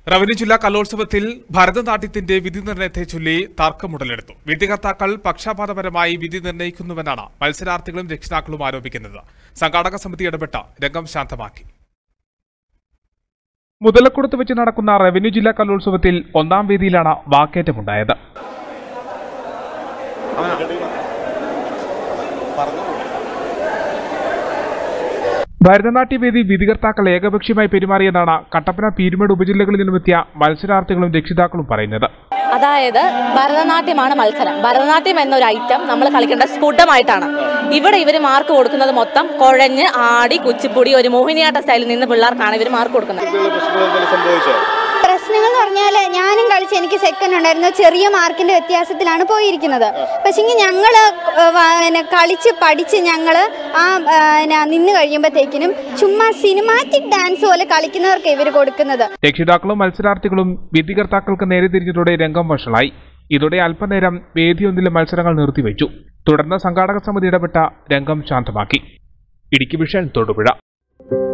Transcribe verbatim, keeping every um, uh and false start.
Revenue ജില്ലാ കലോത്സവത്തിൽ ഭരതനാട്യത്തിന്റെ വിധി നിർണയത്തെ ചൊല്ലി തർക്കമുടലെടുത്തു. വിധികർത്താക്കൾ പക്ഷപാതപരമായി വിധി നിർണയിക്കുന്നുവെന്നാണ് മത്സരാർത്ഥികളും രക്ഷിതാക്കളും ആരോപിക്കുന്നത്. സംഘാടക സമിതി ഇടപെട്ട രംഗം ശാന്തമാക്കി. മുതലക്കുടത്ത് വെച്ച് നടക്കുന്ന റവന്യൂ ജില്ലാ കലോത്സവത്തിൽ ഒന്നാം വേദിയിലാണ് വാക്കേറ്റമുണ്ടായത്. ഭരതനാട്യവേദി വിധികർത്താക്കൾ ഏകപക്ഷീയമായി പെരുമാറിയെന്നാണ് കട്ടപ്പന പീരുമേട് ഉപജില്ലകളിൽ നിന്നുമെത്തിയ മത്സരാർത്ഥികളും രക്ഷിതാക്കളും പറയുന്നത്. അതായത് ഭരതനാട്യമാണ് മത്സരം. ഭരതനാട്യം എന്നൊരു ഐറ്റം നമ്മൾ കളിക്കേണ്ട സ്ഫുടമായിട്ടാണ്. ഇവിടെ ഇവർ മാർക്ക് കൊടുക്കുന്നത് മൊത്തം കുഴഞ്ഞ് ആടി കുച്ചിപ്പുടി ഒരു മോഹിനിയാട്ട സ്റ്റൈലിൽ നിന്ന് പിള്ളേർക്കാണ് ഇവർ മാർക്ക് കൊടുക്കുന്നത്. പ്രശ്നങ്ങൾ എന്ന് പറഞ്ഞാൽ ഞാനും കളിച്ച് എനിക്ക് സെക്കൻഡ് ഉണ്ടായിരുന്നു. ചെറിയ മാർക്കിന്റെ വ്യത്യാസത്തിലാണ് പോയിരിക്കുന്നത്. പക്ഷേ ഞങ്ങൾ കളിച്ച് പഠിച്ച് ഞങ്ങൾ ആ നിന്ന് കഴിയുമ്പോഴത്തേക്കിനും ചുമ്മാ സിനിമാറ്റിക് ഡാൻസ് പോലെ കളിക്കുന്നവർക്ക് ഇവർ കൊടുക്കുന്നത്. രക്ഷിതാക്കളും മത്സരാർത്ഥികളും വിധികർത്താക്കൾക്ക് നേരെ തിരിഞ്ഞതോടെ രംഗം വഷളായി. ഇതോടെ അല്പനേരം വേദിയൊന്നിലെ മത്സരങ്ങൾ നിർത്തിവെച്ചു. തുടർന്ന് സംഘാടക സമിതി ഇടപെട്ട രംഗം ശാന്തമാക്കി. ഇടുക്കി വിഷൻ തൊടുപുഴ.